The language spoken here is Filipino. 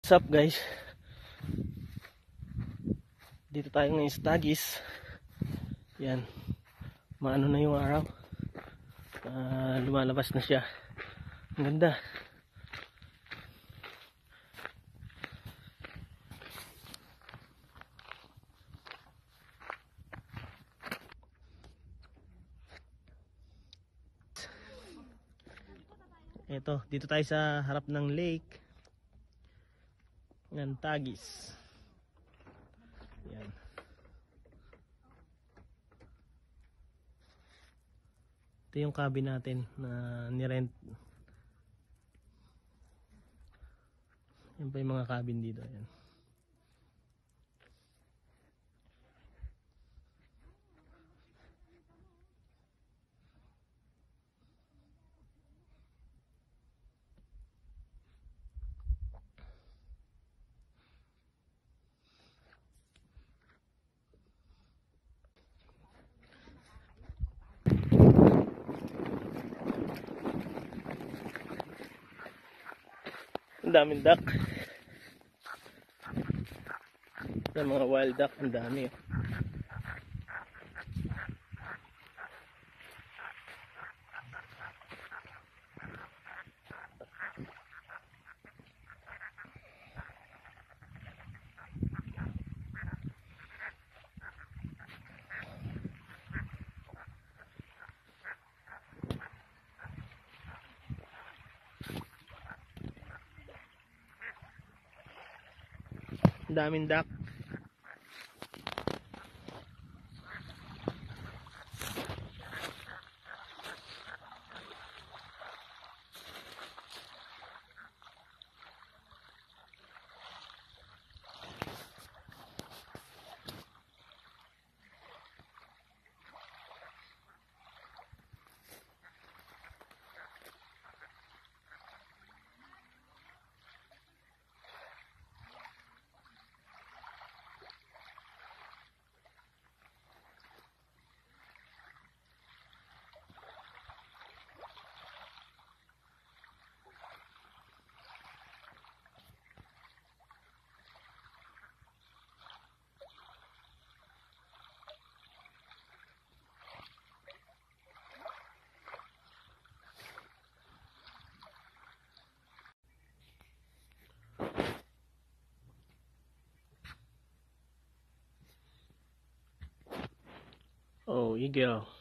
What's up guys? Dito tayo ngayon sa Taguig. Yan. Maano na yung araw. Lumalabas na siya. Ang ganda. Eto, dito tayo sa harap ng lake ng Taguig. Yan. Ito yung cabin natin na nirent. Yan pa yung mga cabin dito. Yan. Ang daming duck. Yan, mga wild duck, ang dami. Ang daming duck. Oh, you go.